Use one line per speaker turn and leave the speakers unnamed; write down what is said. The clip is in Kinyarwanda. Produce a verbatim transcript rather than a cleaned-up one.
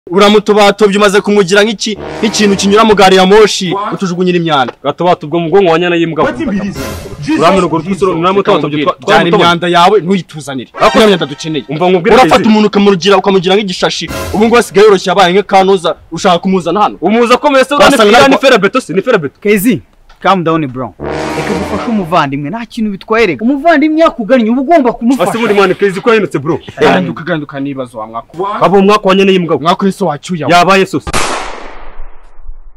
uramutobato byumaze kumugira nk'iki nk'ikintu kinyura mu gari ya moshi utujugunyira imyanda
gatobato ubwo mubwonko wanyana yimbwa urameno go rutusoro nuramutobato
byana imyanda yawe ntuyituzanire akora imyanda dukeneye
umva nkubwira
urafata umuntu ukamurugira ukamugira nk'igishashi ubu ngo basigaye yoroshye abaye nk'akanuza ushaka kumuzana hano
umuza komeye se urane ni ferabeto se ni ferabeto
Kezi calm down bro reka gufasha umuvandimwe nta kintu bitwaye umuvandimwe yakugannye uba ugomba kumufasha
ase muri mane Kezi ko yinutse bro
ganduka ganduka nibazo wa mwako
abo mwako wanyene yimbwa
mwako ese wacyuya
yabaye sose